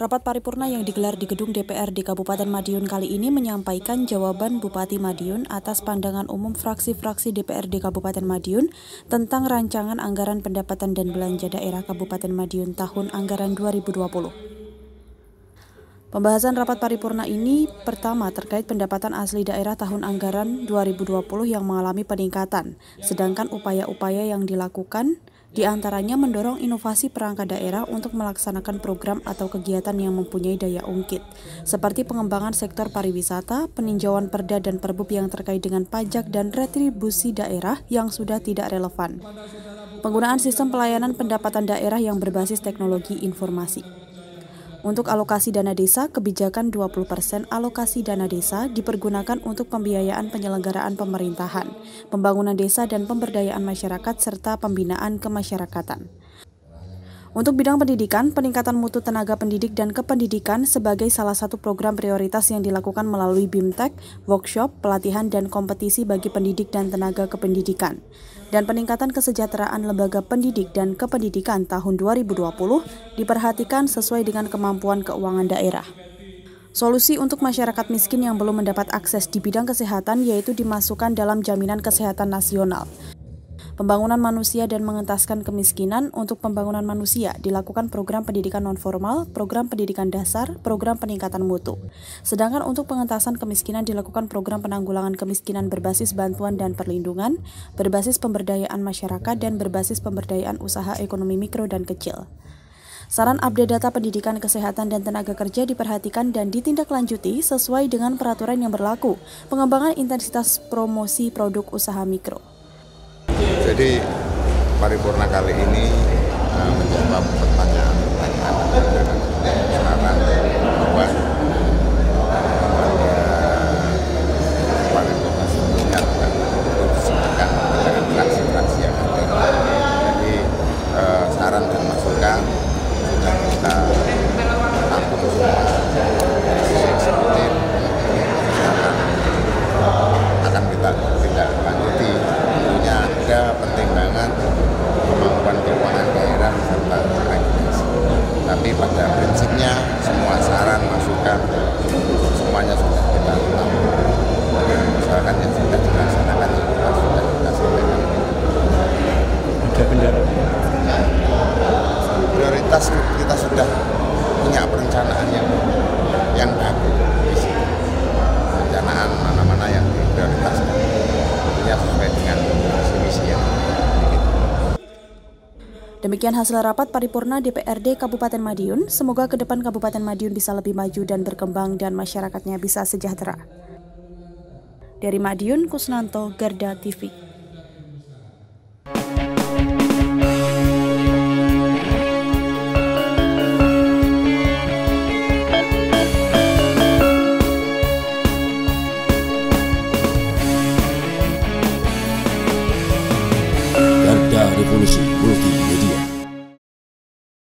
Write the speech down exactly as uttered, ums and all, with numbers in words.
Rapat paripurna yang digelar di gedung D P R D Kabupaten Madiun kali ini menyampaikan jawaban Bupati Madiun atas pandangan umum fraksi-fraksi D P R D Kabupaten Madiun tentang rancangan anggaran pendapatan dan belanja daerah Kabupaten Madiun tahun anggaran dua ribu dua puluh. Pembahasan rapat paripurna ini pertama terkait pendapatan asli daerah tahun anggaran dua ribu dua puluh yang mengalami peningkatan, sedangkan upaya-upaya yang dilakukan diantaranya mendorong inovasi perangkat daerah untuk melaksanakan program atau kegiatan yang mempunyai daya ungkit, seperti pengembangan sektor pariwisata, peninjauan perda dan perbub yang terkait dengan pajak dan retribusi daerah yang sudah tidak relevan, penggunaan sistem pelayanan pendapatan daerah yang berbasis teknologi informasi. Untuk alokasi dana desa, kebijakan dua puluh persen alokasi dana desa dipergunakan untuk pembiayaan penyelenggaraan pemerintahan, pembangunan desa dan pemberdayaan masyarakat serta pembinaan kemasyarakatan. Untuk bidang pendidikan, peningkatan mutu tenaga pendidik dan kependidikan sebagai salah satu program prioritas yang dilakukan melalui BIMTEK, workshop, pelatihan dan kompetisi bagi pendidik dan tenaga kependidikan. Dan peningkatan kesejahteraan lembaga pendidik dan kependidikan tahun dua ribu dua puluh diperhatikan sesuai dengan kemampuan keuangan daerah. Solusi untuk masyarakat miskin yang belum mendapat akses di bidang kesehatan yaitu dimasukkan dalam jaminan kesehatan nasional. Pembangunan manusia dan mengentaskan kemiskinan. Untuk pembangunan manusia dilakukan program pendidikan nonformal, program pendidikan dasar, program peningkatan mutu. Sedangkan untuk pengentasan kemiskinan dilakukan program penanggulangan kemiskinan berbasis bantuan dan perlindungan, berbasis pemberdayaan masyarakat dan berbasis pemberdayaan usaha ekonomi mikro dan kecil. Saran update data pendidikan, kesehatan, dan tenaga kerja diperhatikan dan ditindaklanjuti sesuai dengan peraturan yang berlaku. Pengembangan intensitas promosi produk usaha mikro. Jadi paripurna kali ini uh, menjawab pertanyaan-pertanyaan dan saran bahwa paripurna sebelumnya akan disediakan dengan fraksi-fraksi yang ada. Jadi uh, saran dan masukan sudah kita tampung semua dari sisi eksekutif, akan kita tidak lanjuti. Tentunya ada pertimbangan kemampuan keuangan daerah serta regulasi. Tapi pada prinsipnya semua saran, masukan, semuanya sudah kita tampung. Misalkan yang sudah dilaksanakan juga sudah kita sampaikan. Ada pendapat. Prioritas kita sudah punya perencanaan yang yang bagus di sini. Perencanaan mana-mana yang diprioritaskan. Tentunya sesuai dengan visi yang Demikian hasil rapat paripurna D P R D Kabupaten Madiun. Semoga ke depan Kabupaten Madiun bisa lebih maju dan berkembang dan masyarakatnya bisa sejahtera. Dari Madiun, Kusnanto, Garda T V.